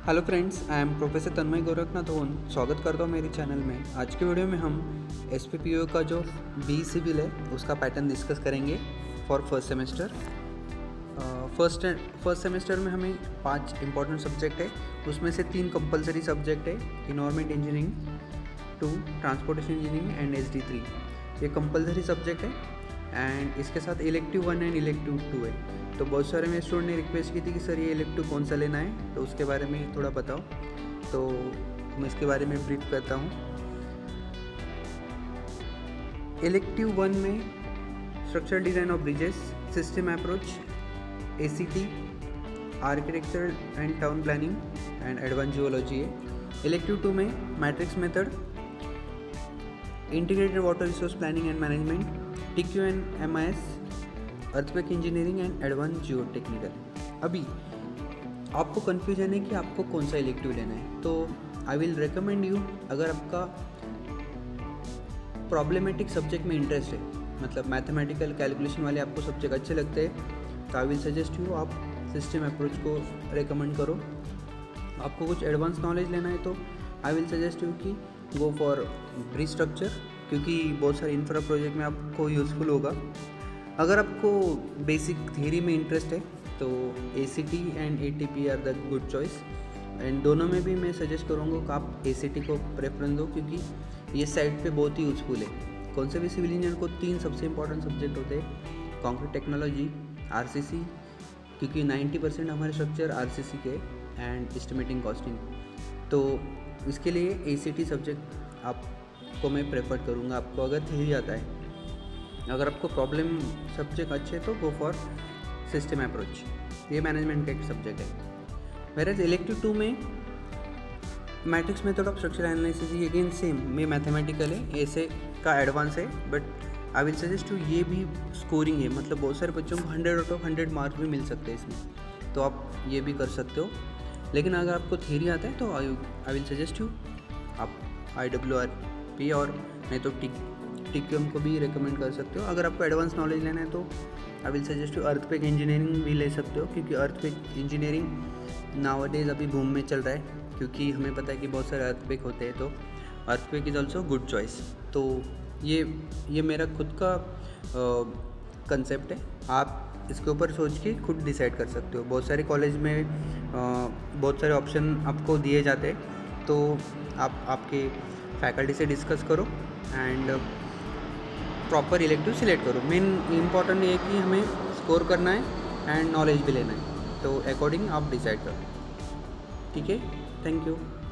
Hello friends, I am professor Tanmay Gorakhnath ओन। स्वागत करता हूँ मेरे चैनल में। आज के वीडियो में हम SPPO का जो बी सिविल है उसका पैटर्न डिस्कस करेंगे for first semester. First semester में हमें 5 इंपॉर्टेंट सब्जेक्ट है, उसमें से 3 कंपलसरी सब्जेक्ट है, environment engineering 2, transportation engineering and SD3 ये कंपलसरी सब्जेक्ट है। एंड इसके साथ इलेक्टिव 1 एंड इलेक्टिव 2 है। तो बहुत सारे मेरे स्टूडेंट ने रिक्वेस्ट की थी कि सर ये इलेक्टिव कौन सा लेना है, तो उसके बारे में थोड़ा बताओ। तो मैं इसके बारे में ब्रीफ करता हूँ। इलेक्टिव 1 में structural design of bridges, system approach, ACT, architecture and town planning and advance geology है। इलेक्टिव 2 में matrix method, integrated water resource planning and management, TQ and MIS, earthquake engineering and advance geo technical. अभी आपको confusion है कि आपको कौन सा elective लेना है, तो आई विल रिकमेंड यू, अगर आपका प्रॉब्लमेटिक सब्जेक्ट में इंटरेस्ट है, मतलब मैथमेटिकल कैलकुलेशन वाले आपको सब्जेक्ट अच्छे लगते हैं, तो आई विल सजेस्ट यू आप सिस्टम अप्रोच को रिकमेंड करो। आपको कुछ एडवांस नॉलेज लेना है तो आई विल सजेस्ट यू कि गो फॉर ब्रिज स्ट्रक्चर, क्योंकि बहुत सारे इंफ्रा प्रोजेक्ट में आपको यूज़फुल होगा। अगर आपको बेसिक थियरी में इंटरेस्ट है तो ACT and ATP are the good choice. And दोनों में भी मैं सजेस्ट करूँगा कि आप ACT को प्रेफरेंस दो, क्योंकि ये साइड पे बहुत ही यूज़फुल है। कौन से भी सिविल इंजीनियर को 3 सबसे इंपॉर्टेंट सब्जेक्ट होते हैं, कंक्रीट टेक्नोलॉजी, RCC, क्योंकि 90% हमारे स्ट्रक्चर RCC के, एंड एस्टिमेटिंग कॉस्टिंग। तो इसके लिए ACT सब्जेक्ट आपको मैं प्रेफर करूँगा, आपको अगर थियरी आता है। अगर आपको प्रॉब्लम सब्जेक्ट अच्छे तो गो फॉर सिस्टम अप्रोच, ये मैनेजमेंट का एक सब्जेक्ट है। वेरएज इलेक्टिव 2 में matrix method of structure analysis, ये अगेन सेम में मैथमेटिकल है, ऐसे का एडवांस है, but I will suggest to ये भी स्कोरिंग है, मतलब बहुत सारे बच्चों को 100 आउट ऑफ 100 मार्क्स भी मिल सकते हैं इसमें, तो आप ये भी कर सकते हो। लेकिन अगर आपको थियरी आता है तो आई विल सजेस्ट यू आप IWRP और नहीं तो TQM को भी रिकमेंड कर सकते हो। अगर आपको एडवांस नॉलेज लेना है तो I will suggest you earthquake engineering भी ले सकते हो, क्योंकि अर्थक्वेक इंजीनियरिंग नाउअडेज अभी बूम में चल रहा है, क्योंकि हमें पता है कि बहुत सारे अर्थक्वेक होते हैं, तो earthquake is also good choice. तो ये मेरा खुद का कंसेप्ट है, आप इसके ऊपर सोच के खुद डिसाइड कर सकते हो। बहुत सारे कॉलेज में बहुत सारे ऑप्शन आपको दिए जाते हैं, तो आप आपके फैकल्टी से डिस्कस करो एंड प्रॉपर इलेक्टिव सिलेक्ट करो। मेन इम्पॉर्टेंट ये है कि हमें स्कोर करना है एंड नॉलेज भी लेना है, तो अकॉर्डिंग आप डिसाइड करो। ठीक है, थैंक यू।